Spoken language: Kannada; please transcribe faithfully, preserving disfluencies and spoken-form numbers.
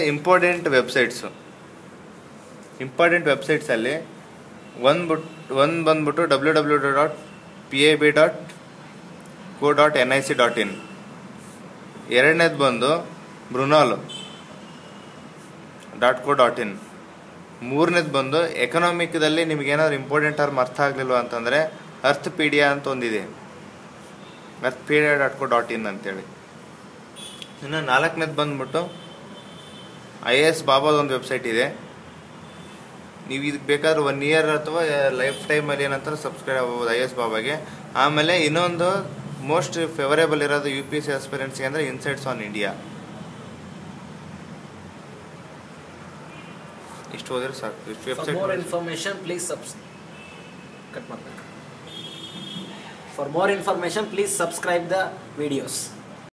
Important websites. ಇಂಪಾರ್ಟೆಂಟ್ ವೆಬ್ಸೈಟ್ಸಲ್ಲಿ ಒಂದು ಬಿಟ್ಟು ಒಂದು ಬಂದ್ಬಿಟ್ಟು W W W dot P A B dot co dot N I C dot in. ಎರಡನೇದು ಬಂದು ಬ್ರುನಾಲ್ ಡಾಟ್ ಕೋ ಡಾಟ್ ಇನ್. ಮೂರನೇದು ಬಂದು ಎಕನಾಮಿಕ್ದಲ್ಲಿ ನಿಮಗೇನಾದ್ರು ಇಂಪಾರ್ಟೆಂಟ್ ಆರ್ ಅರ್ಥ ಆಗಲಿಲ್ವ ಅಂತಂದರೆ ಅರ್ತ್ ಪೀಡಿಯಾ ಅಂತ ಒಂದಿದೆ, earthpedia dot co dot in ಅಂತೇಳಿ. ಇನ್ನು ನಾಲ್ಕನೇದು ಬಂದ್ಬಿಟ್ಟು ಐ ಎ ಎಸ್ ಬಾಬಾದೊಂದು ವೆಬ್ಸೈಟ್ ಇದೆ. ನೀವು ಇದಕ್ಕೆ ಬೇಕಾದ್ರೆ ಒನ್ ಇಯರ್ ಅಥವಾ ಲೈಫ್ ಟೈಮಲ್ಲಿ ಏನಂತಾರೆ ಸಬ್ಸ್ಕ್ರೈಬ್ ಆಗ್ಬೋದು ಐ ಎಸ್ ಬಾಬಾಗೆ. ಆಮೇಲೆ ಇನ್ನೊಂದು ಮೋಸ್ಟ್ ಫೇವರೇಬಲ್ ಇರೋದು ಯು ಪಿ ಎಸ್ ಸಿ ಆಸ್ಪಿರೆಂಟ್ಸ್ಗೆ ಅಂದರೆ ಇನ್ಸೈಟ್ಸ್ ಆನ್ ಇಂಡಿಯಾ. ಇಷ್ಟು ಹೋದ್ರೆ ಸಾಕು. ಇಷ್ಟು website. For more information please subscribe ಮಾಡಬೇಕು. For more information please subscribe the videos.